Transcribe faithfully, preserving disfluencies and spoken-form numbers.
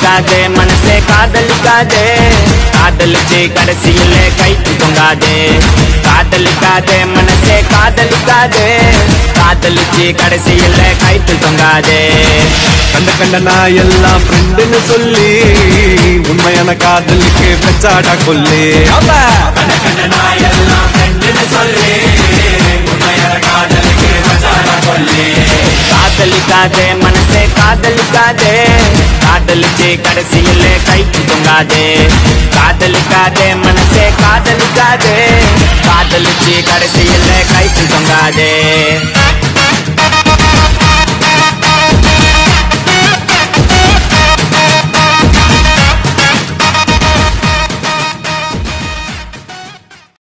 காதலிக்காதே மனசே காதலிக்காதே காதலிச்சு கடைசியில கைத்து தொங்காதே காதலிக்காதே மனசே காதலிக்காதே காதலிச்சு கடைசியில கைத்து தொங்காதே கண்ட கண்ட நான் எல்லாம் ஃப்ரெண்டுன்னு சொல்லி உண்மையான காதலுக்கு பெச்சாடா கொல்லி கண்ட கண்ட நான் எல்லாம் ஃப்ரெண்டுன்னு சொல்லி உண்மையான காதலுக்கு பெச்சாடா கொல்லி காதலிக்காதே மனசே காதலிக்காதே காதலிச்சு கடைசியில கைத்து தொங்காதே காதலிக்காதே மனசே காதலிக்காதே காதலிச்சு கடைசியில கைத்து தொங்காதே